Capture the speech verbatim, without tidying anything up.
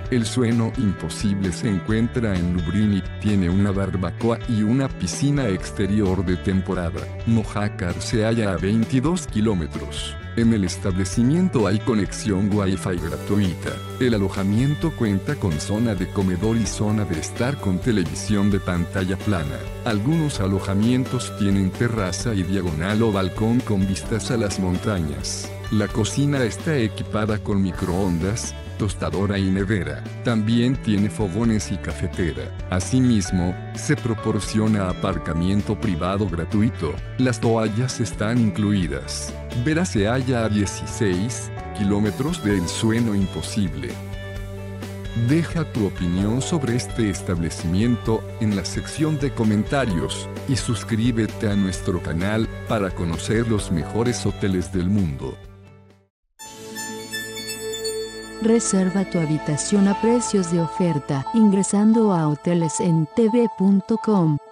El Sueño Imposible se encuentra en Lublin y tiene una barbacoa y una piscina exterior de temporada. Mojácar se halla a veintidós kilómetros. En el establecimiento hay conexión Wi-Fi gratuita. El alojamiento cuenta con zona de comedor y zona de estar con televisión de pantalla plana. Algunos alojamientos tienen terraza y diagonal o balcón con vistas a las montañas. La cocina está equipada con microondas, tostadora y nevera. También tiene fogones y cafetera. Asimismo, se proporciona aparcamiento privado gratuito. Las toallas están incluidas. Vera se halla a dieciséis kilómetros de El Sueño Imposible. Deja tu opinión sobre este establecimiento en la sección de comentarios y suscríbete a nuestro canal para conocer los mejores hoteles del mundo. Reserva tu habitación a precios de oferta ingresando a hoteles en t v punto com.